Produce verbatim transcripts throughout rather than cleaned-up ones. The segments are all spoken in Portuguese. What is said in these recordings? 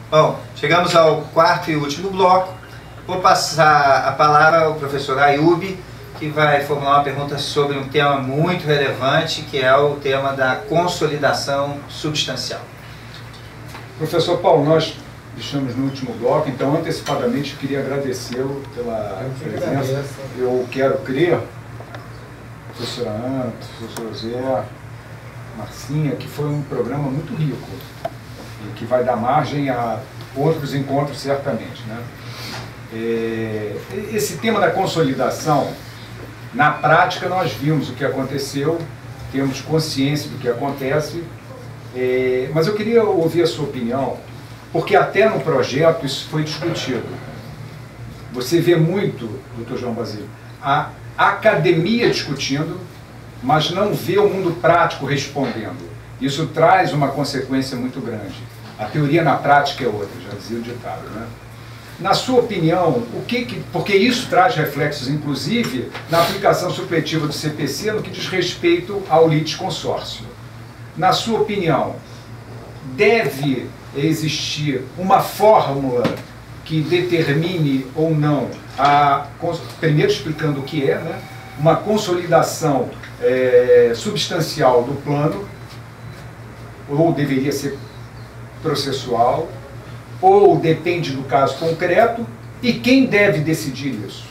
Bom, chegamos ao quarto e último bloco. Vou passar a palavra ao professor Ayub, que vai formular uma pergunta sobre um tema muito relevante, que é o tema da consolidação substancial. Professor Paulo, nós deixamos no último bloco, então antecipadamente eu queria agradecê-lo pela presença. Eu quero crer, professora Ana, professor José, Marcinha, que foi um programa muito rico e que vai dar margem a outros encontros certamente, né? É, esse tema da consolidação, na prática nós vimos o que aconteceu, temos consciência do que acontece, é, mas eu queria ouvir a sua opinião, porque até no projeto isso foi discutido. Você vê muito, doutor João Basílio, a academia discutindo, mas não vê o mundo prático respondendo. Isso traz uma consequência muito grande. A teoria na prática é outra, já dizia o ditado, né? Na sua opinião, o que que, porque isso traz reflexos, inclusive, na aplicação supletiva do C P C no que diz respeito ao litisconsórcio. Na sua opinião, deve existir uma fórmula que determine ou não, a, primeiro explicando o que é, né, uma consolidação é, substancial do plano, ou deveria ser processual, ou depende do caso concreto, e quem deve decidir isso?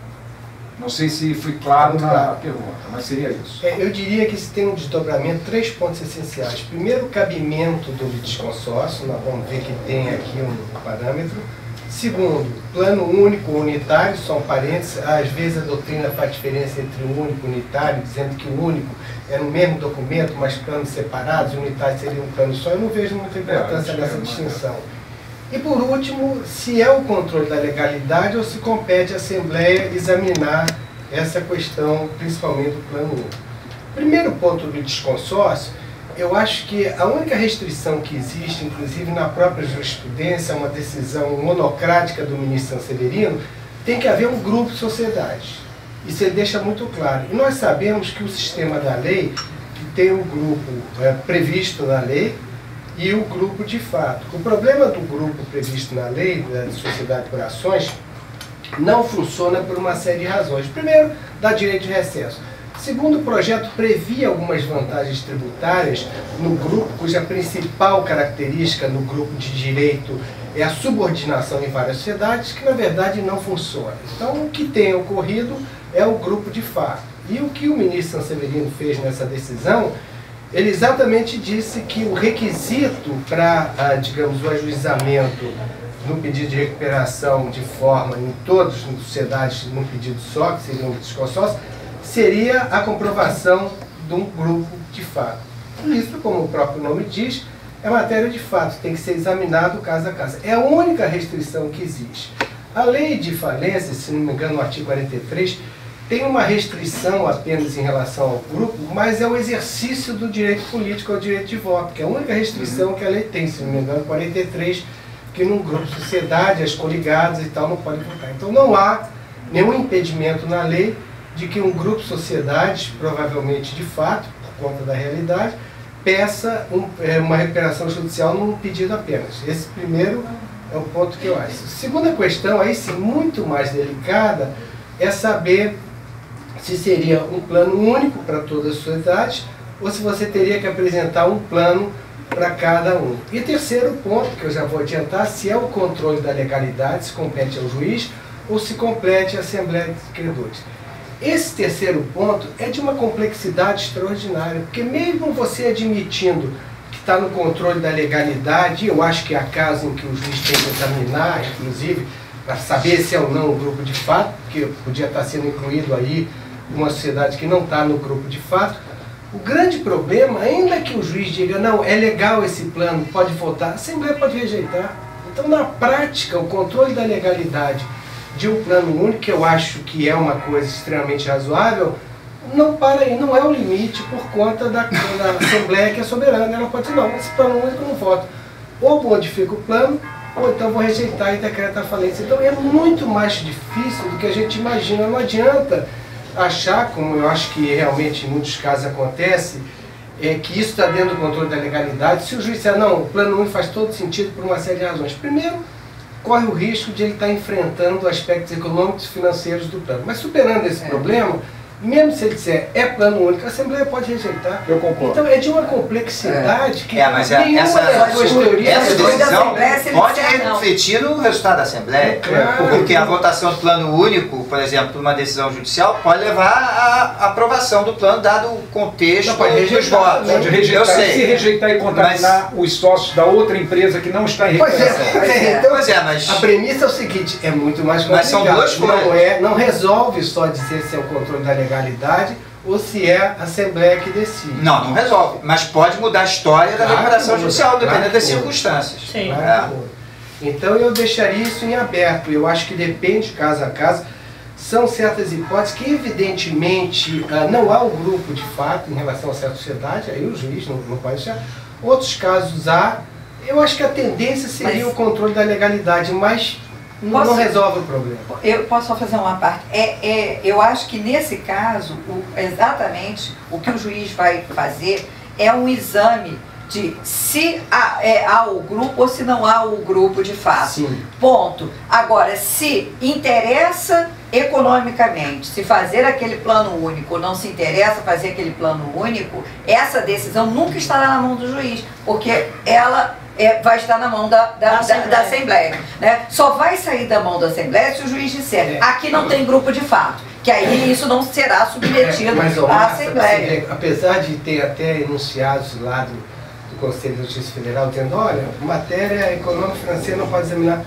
Não sei se fui claro na claro. pergunta, mas seria isso. É, eu diria que isso tem um desdobramento, três pontos essenciais. Primeiro, o cabimento do litisconsórcio, nós vamos ver que tem aqui um parâmetro. Segundo, plano único ou unitário, são parênteses, às vezes a doutrina faz diferença entre o único e o unitário, dizendo que o único é no mesmo documento, mas planos separados, o unitário seria um plano só. Eu não vejo muita importância é, nessa distinção. E por último, se é o controle da legalidade ou se compete à Assembleia examinar essa questão, principalmente do plano único. Primeiro ponto do litisconsórcio, eu acho que a única restrição que existe, inclusive na própria jurisprudência, uma decisão monocrática do ministro Severino, tem que haver um grupo de sociedade. Isso ele deixa muito claro. E nós sabemos que o sistema da lei, que tem um grupo é, previsto na lei, e o grupo de fato. O problema do grupo previsto na lei, da Sociedade por Ações, não funciona por uma série de razões. Primeiro, dá direito de recesso. Segundo, o projeto previa algumas vantagens tributárias no grupo, cuja principal característica no grupo de direito é a subordinação em várias sociedades, que na verdade não funciona. Então, o que tem ocorrido é o grupo de fato. E o que o ministro Sanseverino fez nessa decisão, ele exatamente disse que o requisito para, digamos, o ajuizamento no pedido de recuperação de forma em todas as sociedades num pedido só, que seria um litisconsórcio, seria a comprovação de um grupo de fato. Isso, como o próprio nome diz, é matéria de fato, tem que ser examinado caso a caso. É a única restrição que existe. A lei de falência, se não me engano, no artigo quarenta e três, tem uma restrição apenas em relação ao grupo, mas é o exercício do direito político ao direito de voto, que é a única restrição que a lei tem, se não me engano, quarenta e três, que num grupo de sociedade, as coligadas e tal, não pode votar. Então não há nenhum impedimento na lei de que um grupo de sociedades, provavelmente de fato, por conta da realidade, peça um, é, uma recuperação judicial num pedido apenas. Esse primeiro é o ponto que eu acho. Segunda questão, aí sim, muito mais delicada, é saber se seria um plano único para todas as sociedades ou se você teria que apresentar um plano para cada um. E terceiro ponto, que eu já vou adiantar, se é o controle da legalidade, se compete ao juiz ou se compete à Assembleia de Credores. Esse terceiro ponto é de uma complexidade extraordinária, porque mesmo você admitindo que está no controle da legalidade, eu acho que há casos em que o juiz tem que examinar, inclusive, para saber se é ou não um grupo de fato, porque podia estar sendo incluído aí uma sociedade que não está no grupo de fato. O grande problema, ainda que o juiz diga, não, é legal esse plano, pode votar, a Assembleia pode rejeitar. Então, na prática, o controle da legalidade de um plano único, que eu acho que é uma coisa extremamente razoável, não para aí, não é o limite por conta da, da Assembleia que é soberana. Ela pode dizer, não, esse plano único eu não voto. Ou modifica o plano, ou então vou rejeitar e decretar a falência. Então é muito mais difícil do que a gente imagina. Não adianta achar, como eu acho que realmente em muitos casos acontece, é, que isso está dentro do controle da legalidade. Se o juiz disser, não, o plano único faz todo sentido por uma série de razões. Primeiro, corre o risco de ele estar enfrentando aspectos econômicos e financeiros do plano. Mas superando esse é. problema, mesmo se ele disser é plano único, a Assembleia pode rejeitar. Eu concordo. Então é de uma complexidade é. que é, mas nenhuma essa, das duas teorias essa decisão pode disser, refletir no resultado da Assembleia. É, claro. Porque a votação do plano único, por exemplo, uma decisão judicial, pode levar à aprovação do plano, dado o contexto não, pode dos votos. Pode rejeitar, eu sei. Se rejeitar e contaminar mas... os sócios da outra empresa que não está em recuperação. Pois é, é. Então, pois é, mas... a premissa é o seguinte, é muito mais complicado. Mas são duas coisas. Não, é, não resolve só dizer se é o controle da legalidade ou se é a Assembleia que decide. Não, não resolve, mas pode mudar a história claro, da recuperação judicial, dependendo claro, das circunstâncias. Sim. Claro. É. Então eu deixaria isso em aberto, eu acho que depende caso a caso. São certas hipóteses que evidentemente não há o grupo de fato em relação a certa sociedade, aí o juiz não, não pode deixar. Outros casos há, eu acho que a tendência seria mas... o controle da legalidade, mas Não, não resolve o problema. Eu posso só fazer uma parte. É, é, eu acho que nesse caso, o, exatamente o que o juiz vai fazer é um exame de se há, é, há o grupo ou se não há o grupo de fato. Sim. Ponto. Agora, se interessa economicamente, se fazer aquele plano único ou não se interessa fazer aquele plano único, essa decisão nunca estará na mão do juiz, porque ela... É, vai estar na mão da, da, da, Assembleia. da Assembleia, né? Só vai sair da mão da Assembleia se o juiz disser, é. aqui não tem grupo de fato, que aí isso não será submetido é, mas, à Assembleia. Assim, apesar de ter até enunciados lá do, do Conselho de Justiça Federal dizendo, olha, matéria econômica e financeira não pode examinar.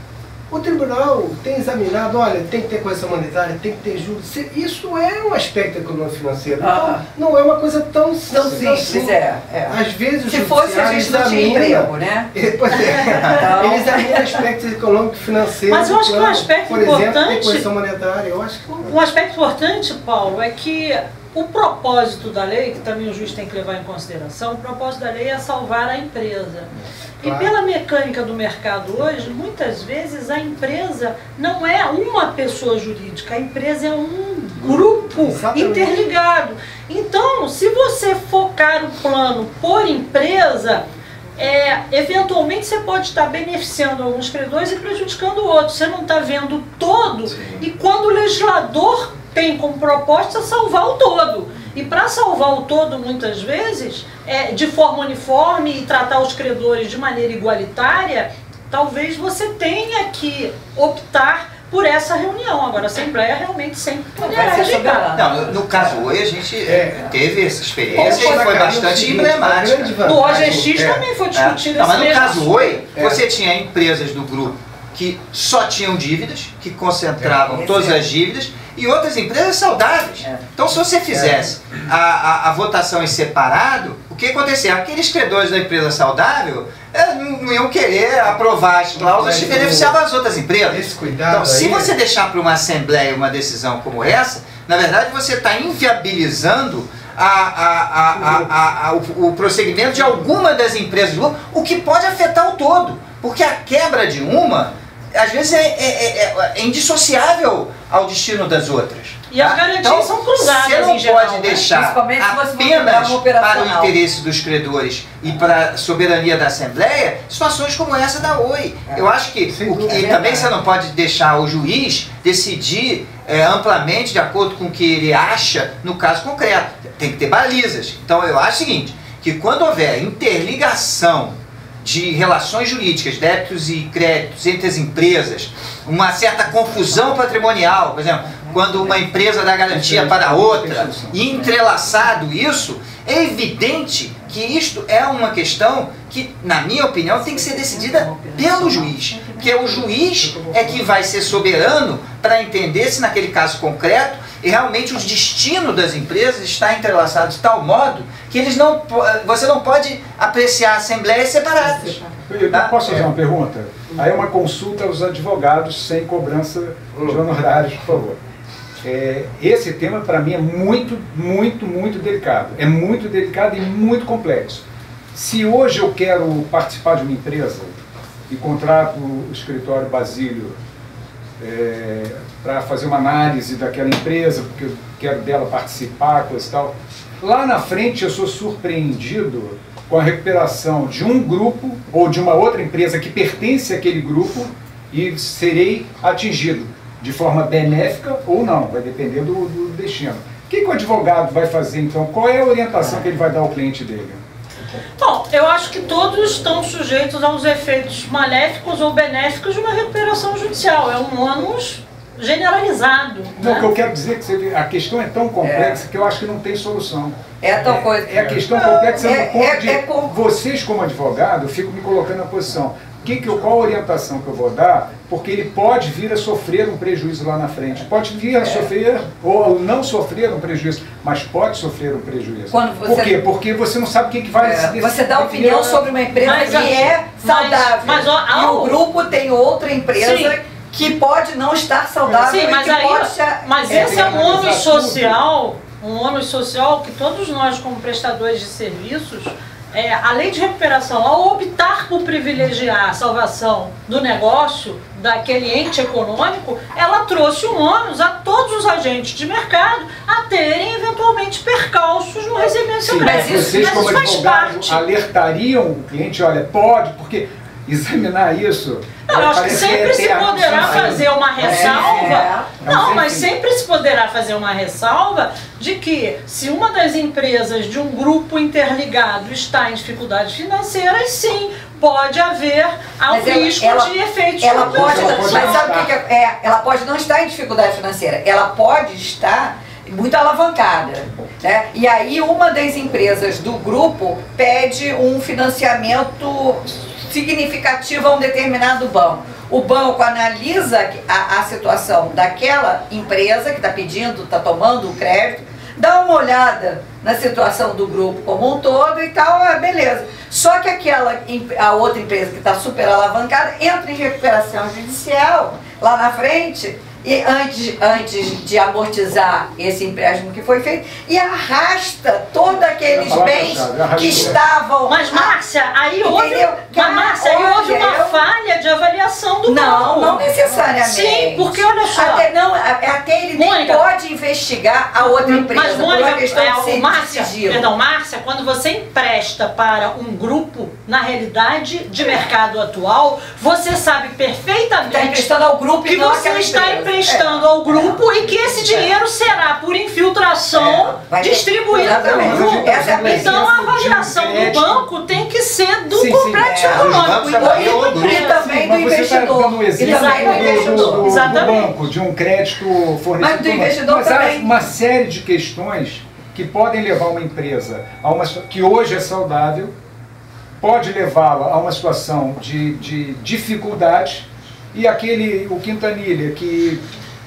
O tribunal tem examinado, olha, tem que ter correção monetária, tem que ter juros. Isso é um aspecto econômico financeiro. Ah. Então, não é uma coisa tão simples. Assim. É, é. Às vezes o Se fosse, a gente não tinha emprego, né? Pois é. Então... Ele examina aspectos econômicos e financeiros. Mas eu acho que um aspecto por importante... exemplo, tem correção monetária. Eu acho que... Um aspecto importante, Paulo, é que o propósito da lei, que também o juiz tem que levar em consideração, o propósito da lei é salvar a empresa. E pela mecânica do mercado hoje, muitas vezes a empresa não é uma pessoa jurídica, a empresa é um grupo Exatamente. interligado. Então, se você focar o plano por empresa, é, eventualmente você pode estar beneficiando alguns credores e prejudicando outros. Você não está vendo o todo. Sim. E quando o legislador tem como proposta salvar o todo. E para salvar o todo, muitas vezes, é, de forma uniforme e tratar os credores de maneira igualitária, talvez você tenha que optar por essa reunião. Agora, a Assembleia realmente sempre poderá rejeitar. Não, no, no caso hoje, a gente é, teve essa experiência e foi bastante emblemática. No O G X é, também foi discutido é. Não, mas no caso Oi, é. você tinha empresas do grupo que só tinham dívidas, que concentravam é, todas as dívidas, e outras empresas saudáveis. É. Então, se você fizesse a, a, a votação em separado, o que acontecia? Aqueles credores da empresa saudável é, não, não iam querer aprovar as cláusulas que beneficiavam as outras empresas. Esse cuidado então, se aí... você deixar para uma Assembleia uma decisão como essa, na verdade você está inviabilizando a, a, a, a, a, o, o prosseguimento de alguma das empresas do grupo, o que pode afetar o todo. Porque a quebra de uma, às vezes, é, é, é, é indissociável ao destino das outras. E as garantias então, são cruzadas você não em geral, pode deixar né? apenas para o interesse dos credores e para a soberania da Assembleia situações como essa da Oi. É. Eu acho que, o, e também você não pode deixar o juiz decidir é, amplamente de acordo com o que ele acha no caso concreto. Tem que ter balizas. Então eu acho o seguinte, que quando houver interligação de relações jurídicas, débitos e créditos entre as empresas, uma certa confusão patrimonial, por exemplo, quando uma empresa dá garantia para outra, e entrelaçado isso, é evidente que isto é uma questão que, na minha opinião, tem que ser decidida pelo juiz, porque o juiz é que vai ser soberano para entender se naquele caso concreto e realmente o destino das empresas está entrelaçado de tal modo que eles não, você não pode apreciar a Assembleia separadas. Eu tá? Posso fazer uma pergunta? Aí é uma consulta aos advogados sem cobrança de honorários, por favor. É, esse tema para mim é muito, muito, muito delicado. É muito delicado e muito complexo. Se hoje eu quero participar de uma empresa e contrato o escritório Basílio é, para fazer uma análise daquela empresa, porque eu quero dela participar, coisa e tal, lá na frente eu sou surpreendido com a recuperação de um grupo ou de uma outra empresa que pertence àquele grupo e serei atingido de forma benéfica ou não, vai depender do, do destino. O que, que o advogado vai fazer então? Qual é a orientação que ele vai dar ao cliente dele? Bom, eu acho que todos estão sujeitos aos efeitos maléficos ou benéficos de uma recuperação judicial. É um ônus generalizado. Não, né? o que eu quero dizer é que você, a questão é tão complexa é. que eu acho que não tem solução. É tão coisa. É a questão complexa é, no ponto é, de é com... vocês como advogado, eu fico me colocando na posição. Que que eu, qual a orientação que eu vou dar? Porque ele pode vir a sofrer um prejuízo lá na frente. Pode vir a é. sofrer ou não sofrer um prejuízo, mas pode sofrer um prejuízo. Quando você... Por quê? Porque você não sabe quem que vai... É. Você dá opinião sobre uma empresa mas, que é saudável. Mas, mas, ó, e o grupo tem outra empresa... Sim. que pode não estar saudável. Sim, mas, e que aí, pode estar... mas é, esse é um ônus social, um ônus social que todos nós como prestadores de serviços, é, a lei de recuperação, ao optar por privilegiar a salvação do negócio, daquele ente econômico, ela trouxe um ônus a todos os agentes de mercado a terem eventualmente percalços no recebimento Sim, mas vocês isso, como mas isso advogados alertariam o cliente, olha, pode, porque examinar isso... Não, eu acho que sempre se poderá fazer uma ressalva. É. Não, mas sempre se poderá fazer uma ressalva de que se uma das empresas de um grupo interligado está em dificuldades financeiras, sim, pode haver ao risco ela, ela, de efeitos ela pode, ela pode mas sabe o que é, é? Ela pode não estar em dificuldade financeira, ela pode estar muito alavancada, né? E aí uma das empresas do grupo pede um financiamento significativo a um determinado banco. O banco analisa a, a situação daquela empresa que está pedindo, está tomando o crédito, dá uma olhada na situação do grupo como um todo e tal, ah, beleza. Só que aquela, a outra empresa que está super alavancada entra em recuperação judicial lá na frente e antes, antes de amortizar esse empréstimo que foi feito e arrasta todos aqueles bens que estavam... Mas, Márcia, aí houve, mas, Márcia, aí houve uma eu... falha de avaliação do não, banco. Não, necessariamente. Sim, porque olha só... Até, não, até ele Mônica, nem pode investigar a outra empresa. Mas, Mônica, questão é, de ser Márcia, sigilo. perdão, Márcia, quando você empresta para um grupo, na realidade de mercado atual, você sabe perfeitamente está emprestando ao grupo que e não você está empresa. emprestando é. ao grupo é. e que esse dinheiro é. será por infiltração é. distribuído pelo grupo. Então a avaliação do banco tem que ser do sim, complexo sim, econômico é. e, e também do investidor. Um exemplo e também do investidor. Do, do, do banco, de um crédito fornecido. Mas do investidor mas também. Há uma série de questões que podem levar uma empresa a uma que hoje é saudável, pode levá-la a uma situação de, de dificuldade, e aquele, o Quintanilha, que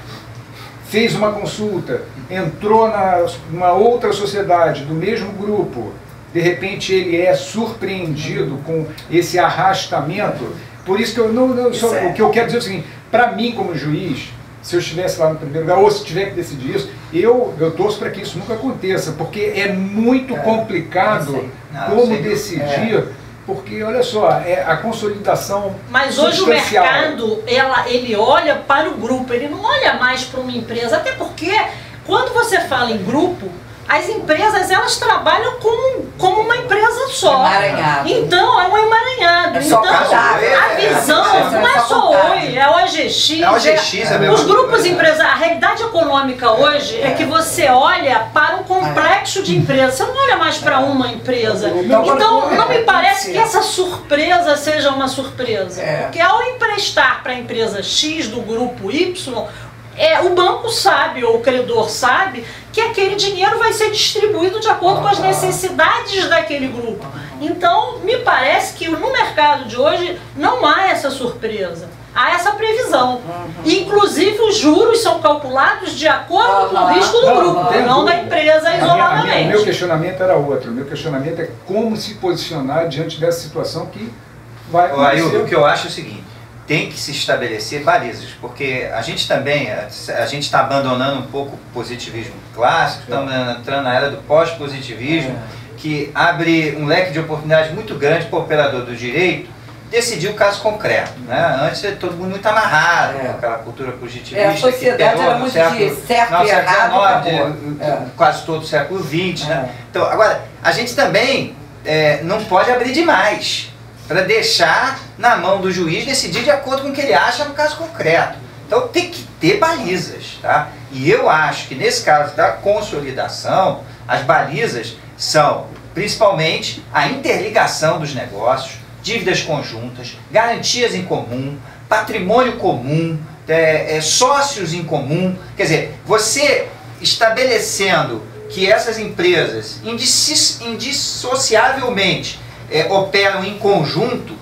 fez uma consulta, entrou na uma outra sociedade do mesmo grupo, de repente ele é surpreendido com esse arrastamento. Por isso que eu não, não só, é. o que eu quero dizer é o seguinte, para mim como juiz, se eu estivesse lá no primeiro lugar, ou se tiver que decidir isso, eu, eu torço para que isso nunca aconteça, porque é muito é. complicado não, como decidir, é. porque, olha só, é a consolidação Mas hoje o mercado, ela, ele olha para o grupo, ele não olha mais para uma empresa, até porque quando você fala em grupo, as empresas, elas trabalham como, como uma empresa só. Emaranhado. Então, é um emaranhado. É só então, casar, a visão é, não é só o Oi, é o A G X. É o A G X, é, é Os grupos empresariais, a realidade econômica hoje é. é que você olha para um complexo de empresas. Você não olha mais para uma empresa. Então, não me parece que essa surpresa seja uma surpresa. Porque ao emprestar para a empresa X do grupo Y, É, o banco sabe, ou o credor sabe, que aquele dinheiro vai ser distribuído de acordo com as necessidades daquele grupo. Então, me parece que no mercado de hoje não há essa surpresa, há essa previsão. Inclusive, os juros são calculados de acordo com o risco do grupo, não da empresa isoladamente. O meu questionamento era outro. O meu questionamento é como se posicionar diante dessa situação que vai acontecer. Aí, o que eu acho é o seguinte: tem que se estabelecer balizas, porque a gente também, a, a gente está abandonando um pouco o positivismo clássico, estamos entrando na era do pós-positivismo, é. que abre um leque de oportunidades muito grande para o operador do direito decidir o caso concreto. Né? Antes todo mundo muito amarrado, É. com aquela cultura positivista. É, a sociedade era muito de certo e errado, acabou. de, É. quase todo o século vinte. É. Né? Então, agora, a gente também é, não pode abrir demais para deixar na mão do juiz decidir de acordo com o que ele acha no caso concreto. Então tem que ter balizas. Tá? E eu acho que nesse caso da consolidação, as balizas são principalmente a interligação dos negócios, dívidas conjuntas, garantias em comum, patrimônio comum, é, é, sócios em comum. Quer dizer, você estabelecendo que essas empresas indissi- indissociavelmente é, operam em conjunto,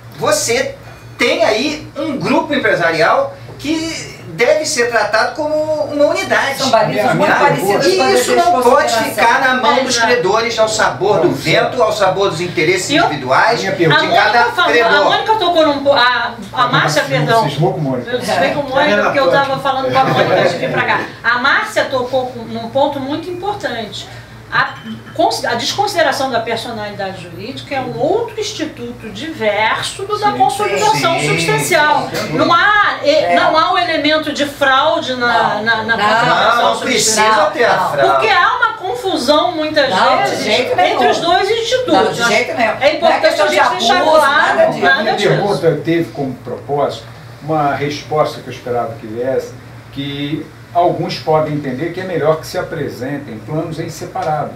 você tem aí um grupo empresarial que deve ser tratado como uma unidade. São balizas muito minha parecidas E com a isso não pode ficar na mão É, dos exato. credores, ao sabor do Não, vento, ao sabor dos interesses E eu- individuais Minha de pergunta- A Mônica, cada falou, a credor. Mônica tocou num... po- A, a Márcia, perdão. Vocês vão com Mônica. Eu desculpei com Mônica porque eu estava falando com a Mônica antes de vir para cá. A Márcia tocou com- num ponto muito importante. A, cons- a desconsideração da personalidade jurídica é um outro instituto diverso do da Sim, consolidação sim. substancial. Não há, e- É. não há o elemento de fraude na, Não. na, na Não, consolidação Não, não precisa substancial. ter a Não. fraude. Porque há uma confusão, muitas Não, de vezes, jeito nenhum. entre os dois institutos. Não, de jeito nenhum. É Não é importante questão a de gente deixar abuso, claro nada disso. nada Minha disso. pergunta teve como propósito uma resposta que eu esperava que viesse, que alguns podem entender que é melhor que se apresentem planos em separado.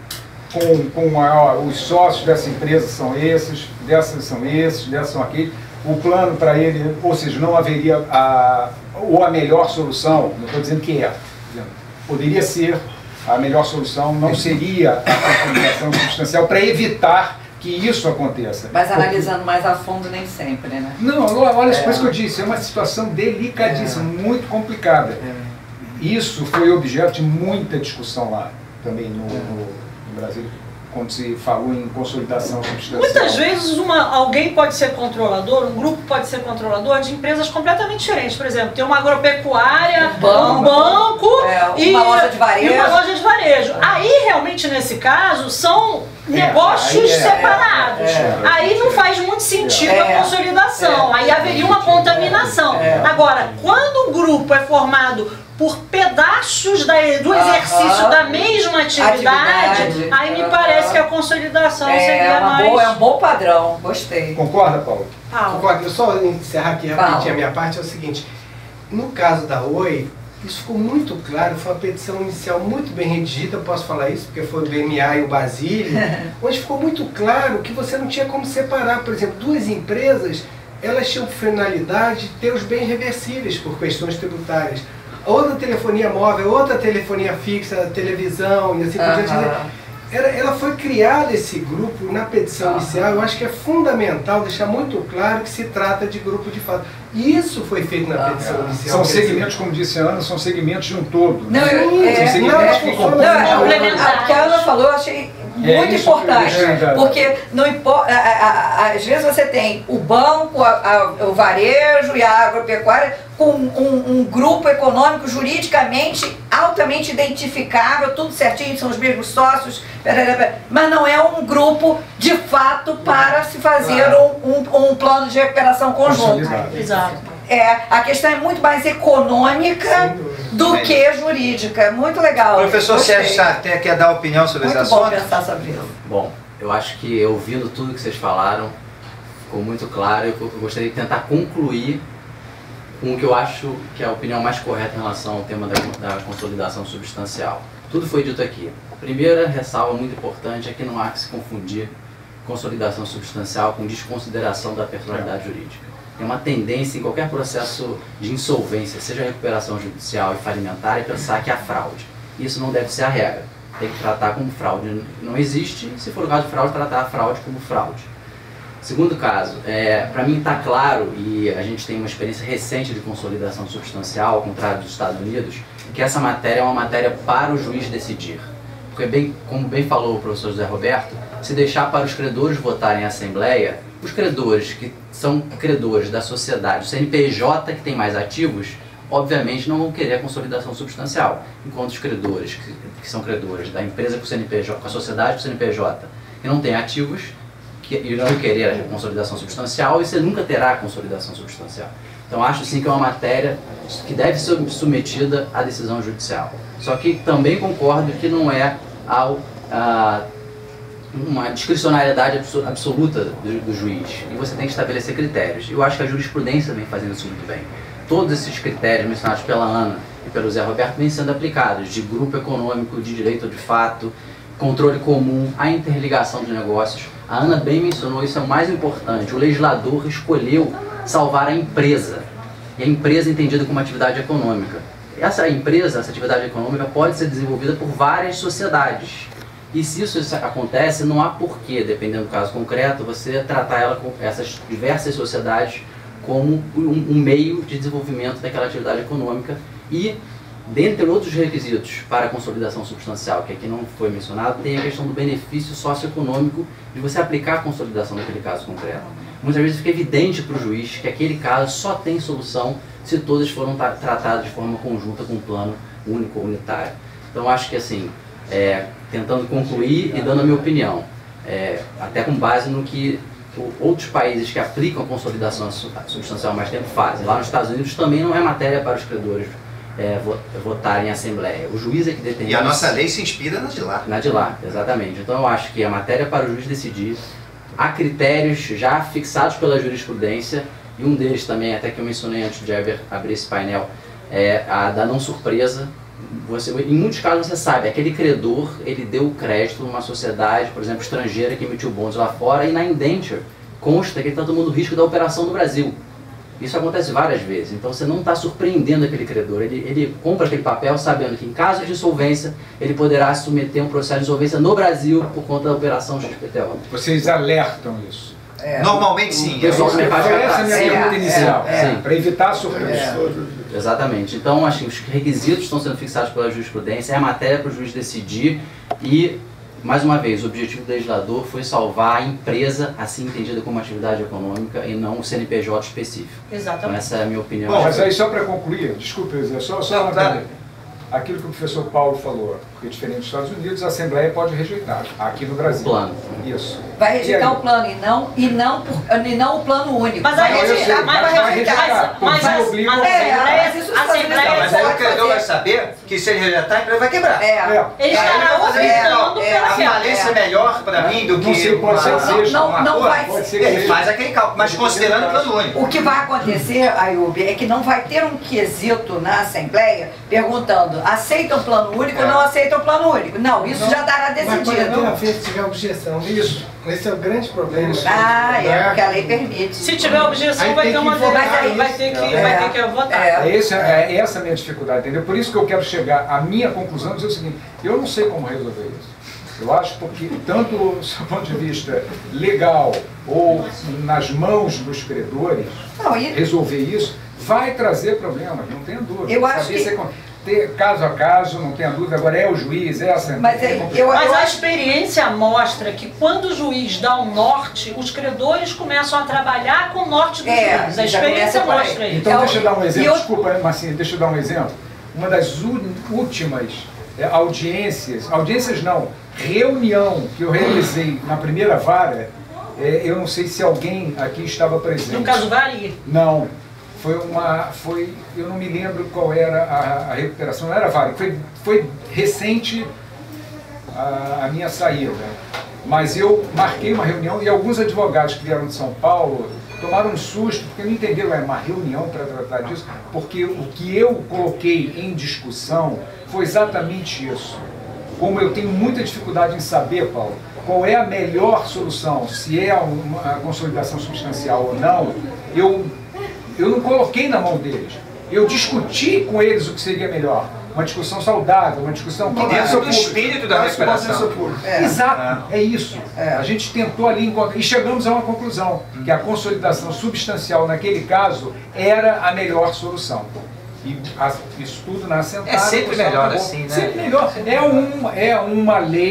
Com, com a, os sócios dessa empresa são esses, dessas são esses, dessas são aqueles. O plano para ele, ou seja, não haveria a, ou a melhor solução, não estou dizendo que é, poderia ser a melhor solução, não seria a consolidação substancial para evitar que isso aconteça. Mas analisando mais a fundo, nem sempre, né? Não, olha, É. por isso que eu disse, é uma situação delicadíssima, muito complicada. Isso foi objeto de muita discussão lá, também no, no- no Brasil, quando se falou em consolidação substancial. Muitas vezes uma, alguém pode ser controlador, um grupo pode ser controlador de empresas completamente diferentes. Por exemplo, tem uma agropecuária, Um banco. um banco É, e, uma loja de varejo. e uma loja de varejo. Aí, realmente, nesse caso, são negócios aí é- separados. é. Aí não faz muito sentido É. a consolidação. Aí haveria uma contaminação. É. Agora, quando o grupo é formado por pedaços da, do Aham. exercício da mesma atividade, Atividade. aí me Aham. parece que a consolidação É, seria uma mais... boa, é um bom padrão, gostei. Concorda, Paulo? Paulo. Concordo. Eu só encerrar aqui rapidinho Fala. a minha parte, é o seguinte. No caso da Oi, isso ficou muito claro, foi uma petição inicial muito bem redigida, eu posso falar isso, porque foi o B M A e o Basílio, onde ficou muito claro que você não tinha como separar, por exemplo, duas empresas, elas tinham por finalidade ter os bens reversíveis por questões tributárias. Outra telefonia móvel, outra telefonia fixa, televisão e assim por diante. Aham. Ela, ela foi criada esse grupo na petição Aham. inicial. Eu acho que é fundamental deixar muito claro que se trata de grupo de fato. E isso foi feito na Aham. petição inicial. São quer dizer, segmentos, como disse a Ana, são segmentos de um todo. né? Não, eu- Sim, é, são segmentos não, que é, ficam não, Não, é, complementares. o que a Ana falou eu achei É muito isso que eu importante, queria- porque não importa, a- a- a- às vezes você tem o banco, a- a- o varejo e a agropecuária com um, um grupo econômico juridicamente altamente identificável, tudo certinho, são os mesmos sócios, mas não é um grupo de fato para se fazer um, um- um plano de recuperação conjunto. Consolidado. Exato. É, a questão é muito mais econômica Sem dúvida. do que jurídica. Muito legal. Professor Gostei. Sérgio Sá, tem- quer dar opinião sobre esse Muito bom assunto? pensar sobre isso. Bom, eu acho que ouvindo tudo que vocês falaram, ficou muito claro. Eu eu gostaria de tentar concluir com o que eu acho que é a opinião mais correta em relação ao tema da, da consolidação substancial. Tudo foi dito aqui. A primeira ressalva muito importante é que não há que se confundir consolidação substancial com desconsideração da personalidade jurídica. Tem uma tendência em qualquer processo de insolvência, seja recuperação judicial e falimentar, é pensar que há fraude. Isso não deve ser a regra. Tem que tratar como fraude. Não existe, se for o caso de fraude, tratar a fraude como fraude. Segundo caso, é, para mim está claro, e a gente tem uma experiência recente de consolidação substancial, ao contrário dos Estados Unidos, que essa matéria é uma matéria para o juiz decidir. Porque, bem, como bem falou o professor José Roberto, se deixar para os credores votarem em assembleia, os credores que são credores da sociedade, o C N P J que tem mais ativos, obviamente não vão querer a consolidação substancial, enquanto os credores que, que são credores da empresa com o C N P J, com a sociedade com o C N P J, que não tem ativos, e não querer a consolidação substancial, e você nunca terá a consolidação substancial. Então acho sim que é uma matéria que deve ser submetida à decisão judicial. Só que também concordo que não é ao, a, uma discricionariedade absoluta do, do juiz, e você tem que estabelecer critérios. Eu acho que a jurisprudência vem fazendo isso muito bem. Todos esses critérios mencionados pela Ana e pelo Zé Roberto vêm sendo aplicados, de grupo econômico, de direito de fato, controle comum, a interligação de negócios. A Ana bem mencionou, isso é o mais importante. O legislador escolheu salvar a empresa, e a empresa é entendida como atividade econômica. Essa empresa, essa atividade econômica pode ser desenvolvida por várias sociedades. E se isso acontece, não há porquê, dependendo do caso concreto, você tratar ela com essas diversas sociedades como um, um meio de desenvolvimento daquela atividade econômica. E, dentre outros requisitos para a consolidação substancial, que aqui não foi mencionado, tem a questão do benefício socioeconômico de você aplicar a consolidação naquele caso concreto. Muitas vezes fica evidente para o juiz que aquele caso só tem solução se todas foram tra tratadas de forma conjunta com um plano único ou unitário. Então acho que assim, é, tentando concluir e dando a minha opinião, é, até com base no que outros países que aplicam a consolidação substancial há mais tempo fazem. Lá nos Estados Unidos também não é matéria para os credores é, votarem em assembleia. O juiz é que determina. E a nossa lei se inspira na de lá. Na de lá, exatamente. Então eu acho que a matéria para o juiz decidir, há critérios já fixados pela jurisprudência, e um deles também, até que eu mencionei antes de abrir esse painel, é a da não surpresa. Você, em muitos casos você sabe, aquele credor, ele deu crédito numa sociedade, por exemplo, estrangeira que emitiu bons lá fora, e na indenture consta que ele está tomando risco da operação no Brasil. Isso acontece várias vezes, então você não está surpreendendo aquele credor, ele, ele compra aquele papel sabendo que em caso de insolvência ele poderá submeter um processo de insolvência no Brasil por conta da operação X P T O. Vocês alertam isso? É. Normalmente sim. É Foi essa a minha pergunta inicial, é, é. para evitar a surpresa. É. Exatamente. Então, acho que os requisitos estão sendo fixados pela jurisprudência, é a matéria para o juiz decidir e, mais uma vez, o objetivo do legislador foi salvar a empresa, assim entendida como atividade econômica, e não o C N P J específico. Exatamente. Então, essa é a minha opinião. Bom, mas aí só para concluir, desculpe, Zé, só, só não, uma claro. Aquilo que o professor Paulo falou, porque diferente dos Estados Unidos, a Assembleia pode rejeitar, aqui no Brasil. O plano. Isso. Vai rejeitar o plano e não, e não, e não o plano único. Mas vai aí, rejeitar, mas vai vai rejeitar. rejeitar. Mas, mas, obriga mas, a- mas, É, a mas isso Assembleia, a Assembleia Mas aí o pode credor vai fazer. saber que se ele rejeitar, a empresa vai quebrar. É. É. ele Aí estará vai fazer, optando é, pela A é, falência é melhor para mim do Não que sei, pode ser uma- que seja. Não, uma não coisa. vai Pode ser ser. que Ele seja. faz aquele cálculo, mas considerando o plano único. O que vai acontecer, Ayub, é que não vai ter um quesito na Assembleia perguntando aceitam o plano único ou não aceitam o plano único. Não, isso Não, já estará Mas pode decidido. haver se tiver objeção. Isso. Esse é o grande problema. Ah, é, porque a lei permite. Se tiver objeção, Aí vai tem ter que uma votar vai, isso. vai ter que, É. vai ter que votar. É. É, esse, é essa a minha dificuldade, entendeu? Por isso que eu quero chegar à minha conclusão e dizer o seguinte, eu não sei como resolver isso. Eu acho porque, tanto do seu ponto de vista legal ou nas mãos dos credores, Não, e- resolver isso vai trazer problemas, não tenha dúvida. Eu acho Saber que- ser con- ter caso a caso, não tenha dúvida. Agora é o juiz, é a Assembleia. Mas é aí, complicado. eu, Mas eu a acho experiência mostra que quando o juiz dá um norte, os credores começam a trabalhar com o norte do É, juiz. A já experiência começa por aí. mostra isso. Então, É o- deixa eu dar um e exemplo, eu- desculpa, Marcinha, deixa eu dar um exemplo. Uma das u- últimas é, audiências, audiências não, reunião que eu realizei na primeira vara, é, eu não sei se alguém aqui estava presente. No caso Vari, Não, foi uma, foi, eu não me lembro qual era a, a recuperação, não era vara, foi, foi recente a, a minha saída. Mas eu marquei uma reunião e alguns advogados que vieram de São Paulo tomaram um susto, porque não entenderam, é uma reunião para tratar disso, porque o que eu coloquei em discussão foi exatamente isso. Como eu tenho muita dificuldade em saber, Paulo, qual é a melhor solução, se é uma a consolidação substancial ou não, eu, eu não coloquei na mão deles. Eu discuti com eles o que seria melhor. Uma discussão saudável, uma discussão que Dentro do espírito da recuperação. É. Exato, é isso. É. A gente tentou ali encontrar, e chegamos a uma conclusão, que a consolidação substancial naquele caso era a melhor solução. E a, isso tudo na sentada. É sempre o pessoal melhor acabou- assim, né? Sempre melhor. É, um, é uma lei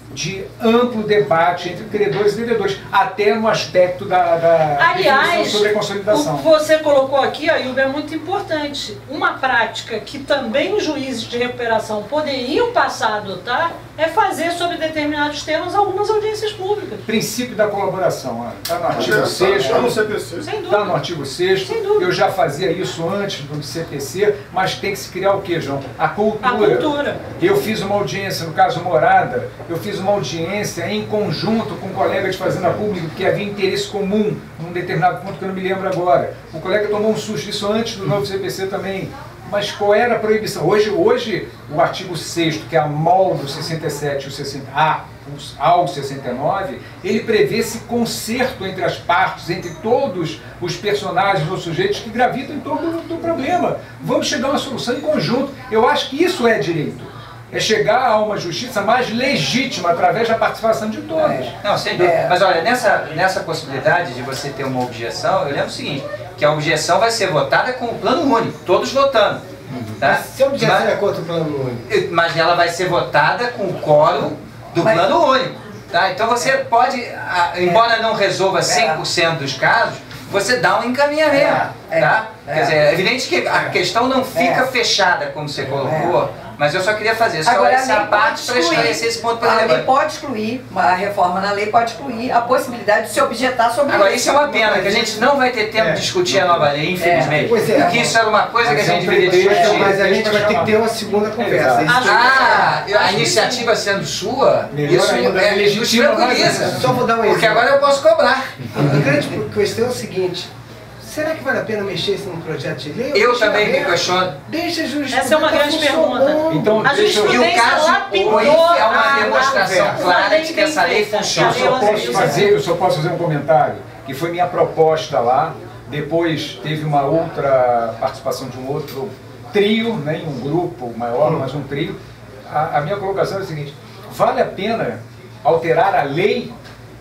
de amplo debate entre credores e devedores, até no aspecto da, da Aliás, definição sobre a consolidação. o que você colocou aqui, Ailbe, é muito importante. Uma prática que também os juízes de recuperação poderiam passar a adotar é fazer sobre determinados temas algumas audiências públicas. Princípio da colaboração, está no artigo sexto. Está no C P C. Sem dúvida. Está no artigo sexto. Sem dúvida. Eu já fazia isso antes do C P C, mas tem que se criar o quê, João? A cultura. A cultura. Eu fiz uma audiência, no caso Morada, eu fiz uma audiência em conjunto com um colega de Fazenda Pública, porque havia interesse comum num determinado ponto que eu não me lembro agora. O colega tomou um susto, isso antes do novo C P C também. Mas qual era a proibição? Hoje, hoje o artigo sexto, que é a mol do sessenta e sete e o sessenta A ao sessenta e nove, ele prevê esse concerto entre as partes, entre todos os personagens ou sujeitos que gravitam em torno do, do problema. Vamos chegar a uma solução em conjunto. Eu acho que isso é direito. É chegar a uma justiça mais legítima através da participação de todos. É. Não, sem dúvida. É. Mas olha, nessa, nessa possibilidade de você ter uma objeção, eu lembro o seguinte, que a objeção vai ser votada com o plano único, todos votando. Tá? Se a objeção mas, é contra o plano único. Mas ela vai ser votada com o quórum do mas, plano único. Tá? Então você é. pode, embora não resolva cem por cento dos casos, você dá um encaminhamento. É. Tá? É. Quer dizer, é evidente que a questão não fica é. fechada, como você colocou, é. mas eu só queria fazer só Agora, essa parte para esclarecer esse ponto para A lei pode excluir, a reforma na lei pode excluir a possibilidade de se objetar sobre Agora, isso é uma pena, que a gente não vai ter tempo é. de discutir a nova lei, infelizmente. É. Pois é, porque isso era uma coisa que a gente deveria discutir. Mas a gente vai ter que ter uma segunda conversa. Ah, a iniciativa sendo sua, isso é legítimo. Só vou dar um exemplo. Porque agora eu posso cobrar. A grande questão é o seguinte: será que vale a pena mexer isso num projeto de lei? Eu também me questiono. Deixa a jurisprudência. Essa é uma grande pergunta. Então, a jurisprudência e o caso lapidou é uma demonstração clara de que essa lei funciona. Eu só posso fazer, eu só posso fazer um comentário, que foi minha proposta lá, depois teve uma outra participação de um outro trio, nem um grupo maior, mas um trio. A, a minha colocação é a seguinte: vale a pena alterar a lei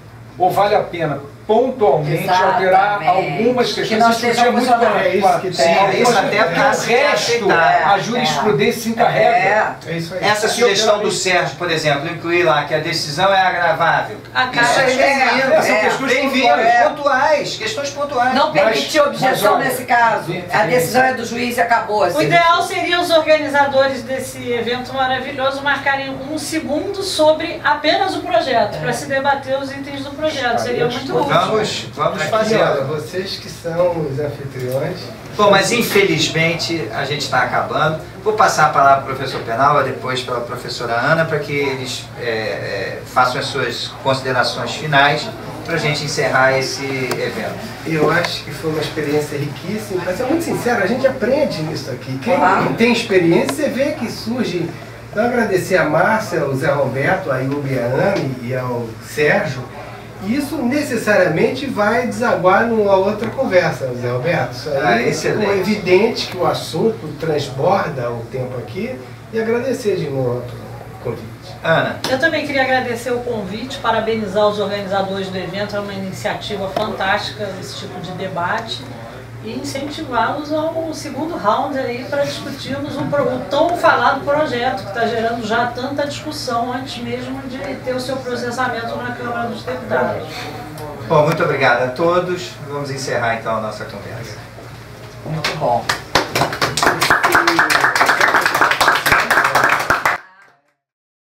ou vale a pena pontualmente Exatamente. alterar algumas questões? Que nós discutia muito com é isso que tem. é isso até porque o resto, é, a jurisprudência é, se encarrega. É, é isso aí. Essa sugestão do Sérgio, por exemplo, incluir lá que a decisão é agravável. A Isso aí é, bem-vindo. é, São é, questões bem-vindo, pontuais, é. pontuais, questões pontuais. Não permitir objeção olha, nesse caso. sim, A sim. decisão é do juiz e acabou. Assim. O ideal seria os organizadores desse evento maravilhoso marcarem um segundo sobre apenas o projeto, é. para se debater os itens do projeto. Seria muito útil. Vamos, vamos Aqui, fazer. olha, vocês que são os anfitriões. Bom, mas infelizmente a gente está acabando. Vou passar a palavra para o professor Penalva, depois para a professora Ana, para que eles é, é, façam as suas considerações finais para a gente encerrar esse evento. Eu acho que foi uma experiência riquíssima. Para ser muito sincero, a gente aprende nisso aqui. Quem Ah. tem experiência, você vê que surge. Então, agradecer a Márcia, ao Zé Roberto, a Ailbe, a Anne e ao Sérgio. Isso necessariamente vai desaguar numa outra conversa, Zé Roberto. Isso aí Ah, excelente. é evidente que o assunto transborda o tempo aqui. E agradecer de novo o convite. Ana. Eu também queria agradecer o convite, parabenizar os organizadores do evento, é uma iniciativa fantástica esse tipo de debate, e incentivá-los ao segundo round aí para discutirmos um, o tão falado projeto que está gerando já tanta discussão antes mesmo de ter o seu processamento na Câmara dos Deputados. Bom, muito obrigado a todos. Vamos encerrar então a nossa conversa. Muito bom.